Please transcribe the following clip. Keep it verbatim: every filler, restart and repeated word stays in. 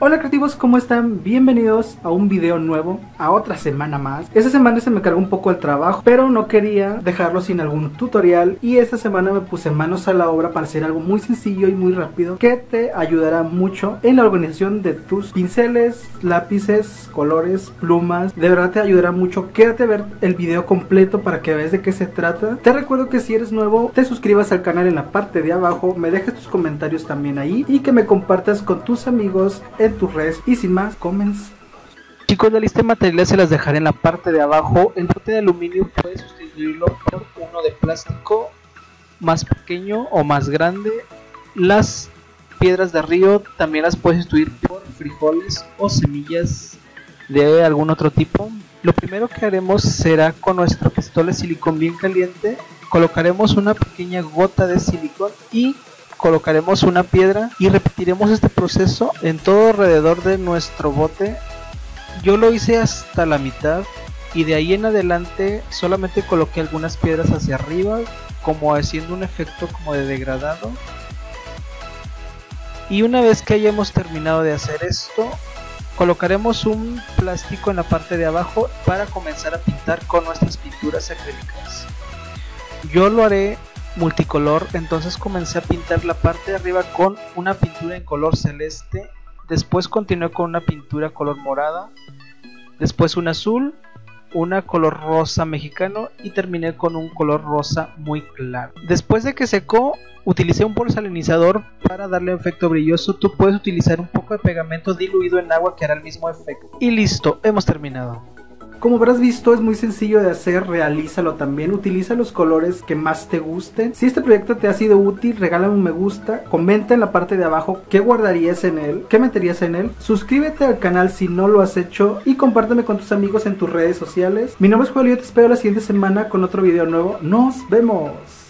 Hola creativos, ¿cómo están? Bienvenidos a un video nuevo, a otra semana más. Esta semana se me cargó un poco el trabajo, pero no quería dejarlo sin algún tutorial y esta semana me puse manos a la obra para hacer algo muy sencillo y muy rápido que te ayudará mucho en la organización de tus pinceles, lápices, colores, plumas. De verdad te ayudará mucho. Quédate a ver el video completo para que veas de qué se trata. Te recuerdo que si eres nuevo, te suscribas al canal en la parte de abajo, me dejes tus comentarios también ahí y que me compartas con tus amigos en tus redes. Y sin más, comencemos. Chicos, la lista de materiales se las dejaré en la parte de abajo. El bote de aluminio puedes sustituirlo por uno de plástico más pequeño o más grande. Las piedras de río también las puedes sustituir por frijoles o semillas de algún otro tipo. Lo primero que haremos será, con nuestra pistola de silicón bien caliente, colocaremos una pequeña gota de silicón y colocaremos una piedra y repetiremos este proceso en todo alrededor de nuestro bote. Yo lo hice hasta la mitad y de ahí en adelante solamente coloqué algunas piedras hacia arriba, como haciendo un efecto como de degradado. Y una vez que hayamos terminado de hacer esto, colocaremos un plástico en la parte de abajo para comenzar a pintar con nuestras pinturas acrílicas. Yo lo haré multicolor, entonces comencé a pintar la parte de arriba con una pintura en color celeste, después continué con una pintura color morada, después un azul, una color rosa mexicano y terminé con un color rosa muy claro. Después de que secó, utilicé un porcelanizador para darle efecto brilloso. Tú puedes utilizar un poco de pegamento diluido en agua que hará el mismo efecto. Y listo, hemos terminado. Como habrás visto, es muy sencillo de hacer, realízalo también, utiliza los colores que más te gusten. Si este proyecto te ha sido útil, regálame un me gusta, comenta en la parte de abajo qué guardarías en él, qué meterías en él, suscríbete al canal si no lo has hecho y compárteme con tus amigos en tus redes sociales. Mi nombre es Joel y yo te espero la siguiente semana con otro video nuevo. ¡Nos vemos!